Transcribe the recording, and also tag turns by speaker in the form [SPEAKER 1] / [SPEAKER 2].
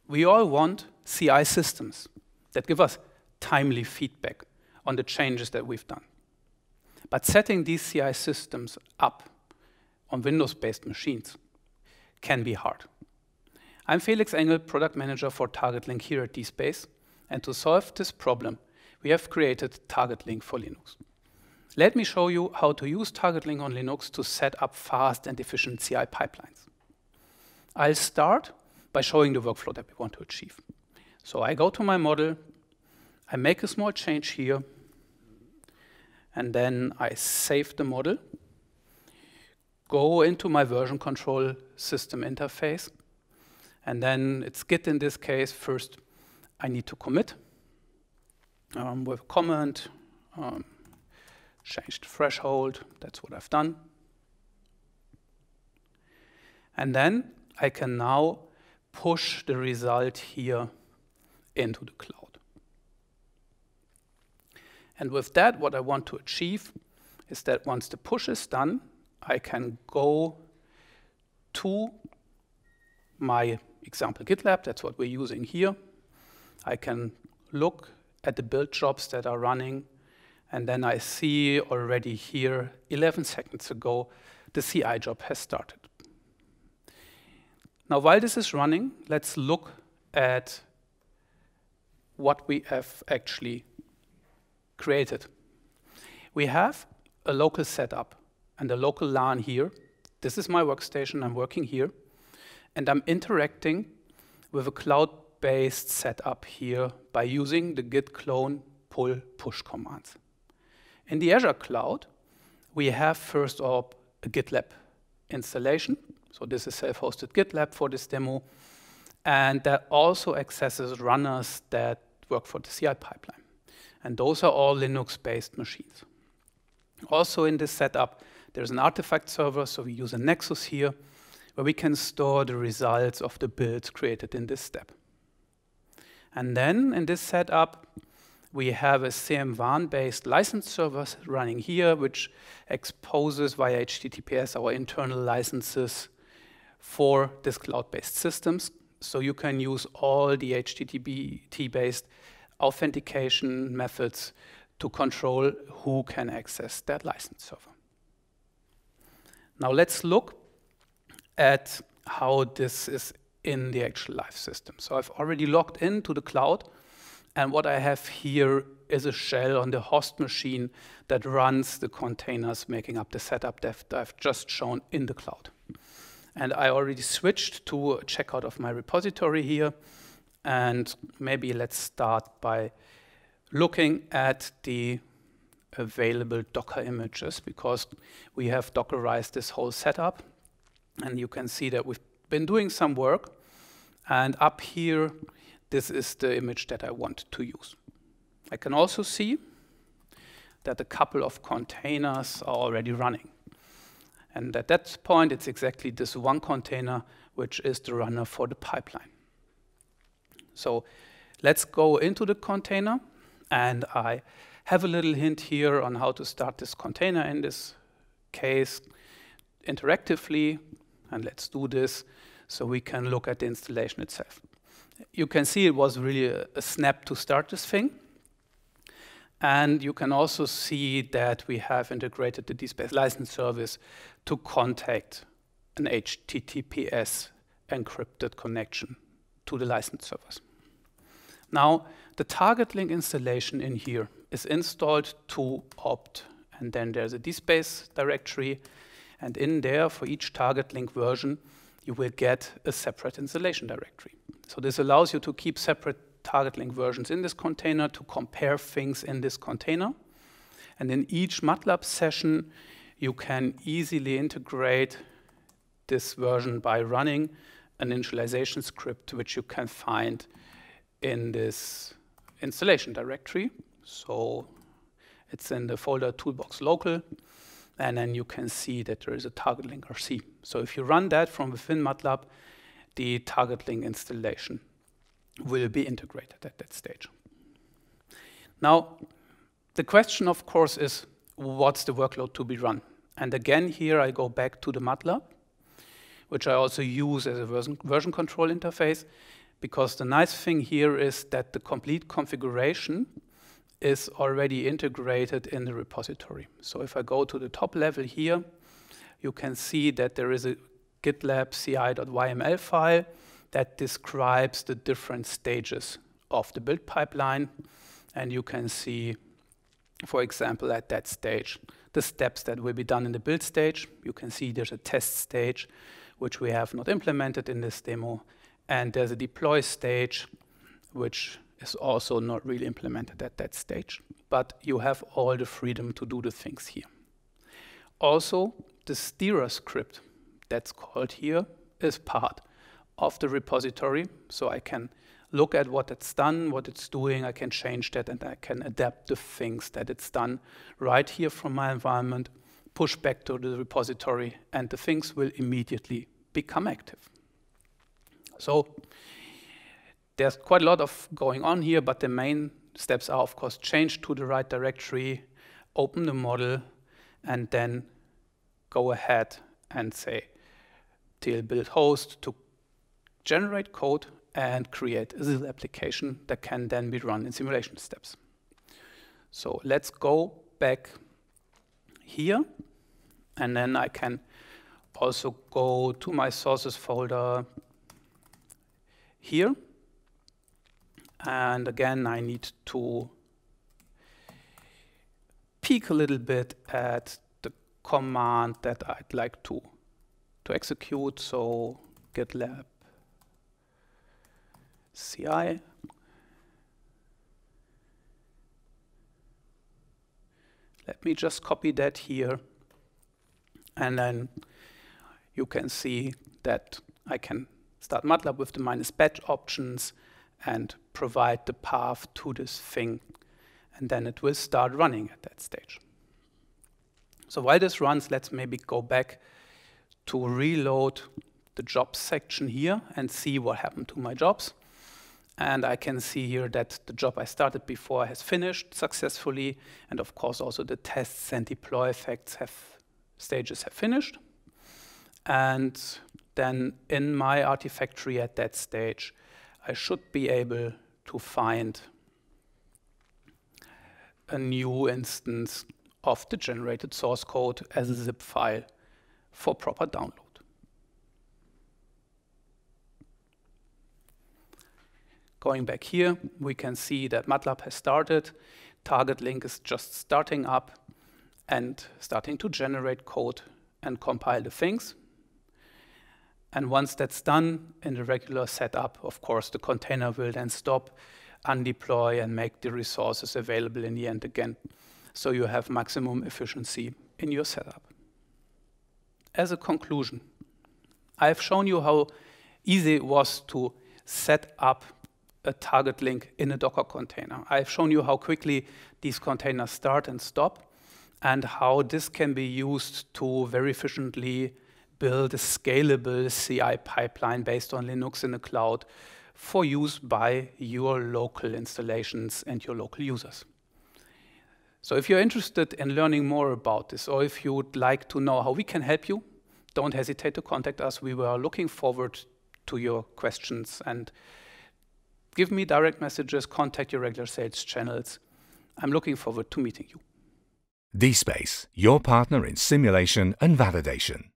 [SPEAKER 1] We all want CI systems that give us timely feedback on the changes that we've done. But setting these CI systems up on Windows-based machines can be hard. I'm Felix Engel, Product Manager for TargetLink here at dSPACE, and to solve this problem, we have created TargetLink for Linux. Let me show you how to use TargetLink on Linux to set up fast and efficient CI pipelines. I'll start by showing the workflow that we want to achieve. So I go to my model, I make a small change here, and then I save the model, go into my version control system interface, and then it's Git in this case. First, I need to commit with a comment, change the threshold, that's what I've done. And then I can now push the result here into the cloud. And with that, what I want to achieve is that once the push is done, I can go to my example GitLab, that's what we're using here. I can look at the build jobs that are running, and then I see already here, 11 seconds ago, the CI job has started. Now, while this is running, let's look at what we have actually created. We have a local setup and a local LAN here. This is my workstation, I'm working here, and I'm interacting with a cloud-based setup here by using the git clone pull push commands. In the Azure cloud, we have first off a GitLab installation. So this is self-hosted GitLab for this demo. And that also accesses runners that work for the CI pipeline. And those are all Linux-based machines. Also in this setup, there's an artifact server, so we use a Nexus here, where we can store the results of the builds created in this step. And then in this setup, we have a CM1-based license server running here, which exposes via HTTPS our internal licenses for this cloud-based systems. So you can use all the HTTP-based authentication methods to control who can access that license server. Now let's look at how this is in the actual live system. So I've already logged into the cloud, and what I have here is a shell on the host machine that runs the containers making up the setup that I've just shown in the cloud. And I already switched to a checkout of my repository here. And maybe let's start by looking at the available Docker images, because we have Dockerized this whole setup. And you can see that we've been doing some work. And up here, this is the image that I want to use. I can also see that a couple of containers are already running. And at that point, it's exactly this one container, which is the runner for the pipeline. So let's go into the container. And I have a little hint here on how to start this container in this case interactively. And let's do this so we can look at the installation itself. You can see it was really a snap to start this thing. And you can also see that we have integrated the dSPACE license service to contact an HTTPS encrypted connection to the license servers. Now, the TargetLink installation in here is installed to opt, and then there's a dSPACE directory, and in there, for each TargetLink version, you will get a separate installation directory. So this allows you to keep separate TargetLink versions in this container, to compare things in this container. And in each MATLAB session, you can easily integrate this version by running an initialization script, which you can find in this installation directory. So it's in the folder toolbox local, and then you can see that there is a TargetLink RC. So if you run that from within MATLAB, the TargetLink installation will be integrated at that stage. Now, the question, of course, is what's the workload to be run? And again, here I go back to the MATLAB, which I also use as a version control interface, because the nice thing here is that the complete configuration is already integrated in the repository. So if I go to the top level here, you can see that there is a GitLab ci.yml file that describes the different stages of the build pipeline. And you can see, for example, at that stage, the steps that will be done in the build stage. You can see there's a test stage, which we have not implemented in this demo. And there's a deploy stage, which is also not really implemented at that stage. But you have all the freedom to do the things here. Also, the steerer script that's called here is part of the repository. So I can look at what it's done, what it's doing, I can change that, and I can adapt the things that it's done right here from my environment, push back to the repository, and the things will immediately become active. So there's quite a lot of going on here, but the main steps are, of course, change to the right directory, open the model, and then go ahead and say TL build host to generate code and create a little application that can then be run in simulation steps. So let's go back here, and then I can also go to my sources folder here. And again, I need to peek a little bit at the command that I'd like to execute. So GitLab CI. Let me just copy that here. And then you can see that I can start MATLAB with the -batch options and provide the path to this thing. And then it will start running at that stage. So while this runs, let's maybe go back to reload the jobs section here and see what happened to my jobs. And I can see here that the job I started before has finished successfully. And of course, also the tests and deploy effects stages have finished. And then in my Artifactory at that stage, I should be able to find a new instance of the generated source code as a zip file for proper download. Going back here, we can see that MATLAB has started. TargetLink is just starting up and starting to generate code and compile the things. And once that's done in the regular setup, of course, the container will then stop, undeploy, and make the resources available in the end again. So you have maximum efficiency in your setup. As a conclusion, I've shown you how easy it was to set up a TargetLink in a Docker container. I've shown you how quickly these containers start and stop, and how this can be used to very efficiently build a scalable CI pipeline based on Linux in the cloud for use by your local installations and your local users. So if you're interested in learning more about this, or if you would like to know how we can help you, don't hesitate to contact us. We were looking forward to your questions, and give me direct messages, contact your regular sales channels. I'm looking forward to meeting you.
[SPEAKER 2] dSPACE, your partner in simulation and validation.